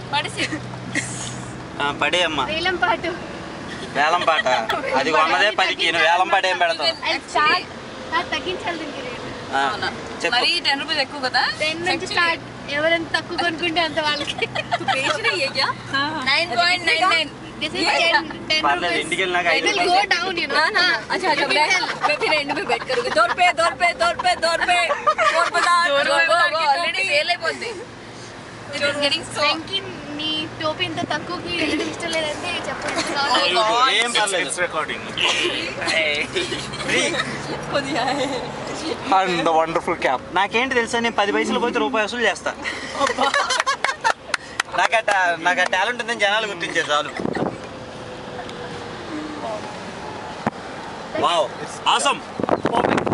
పడే అమ్మా వేలం పాటు వేలం పాట అది కొన్నదే 10కి వేలం పాట ఏం పెడతావు తగ్గించాలి మరి 10 రూపీస్ ఎక్కువ కదా 10 నుంచి స్టార్ట్ ఎవరెంత తక్కువ కొనుక్కుంటే అంత వాళ్ళకి 9.99 This is 10 పర్లేదు ఇంటికి వెళ్ళినాక It will go down, you know. अच्छा मैं फिर एंड में बैठ करूंगी 2 रुपए ऑलरेडी सेल అయిపోద్ది It was getting so నీ టోపీ ఇంత తక్కువకి వెళ్ళడం ఇష్టం లేదంటే చెప్పండి ఏం పర్లేదు అండ్ వండర్ఫుల్ క్యాప్ నాకేంటి తెలుసా నేను 10 పైసలు పోతే రూపాయి వసూలు చేస్తా నాకు ఆ టాలెంట్ ఉందని జనాలు గుర్తించే చాలు వావ్ ఆసమ్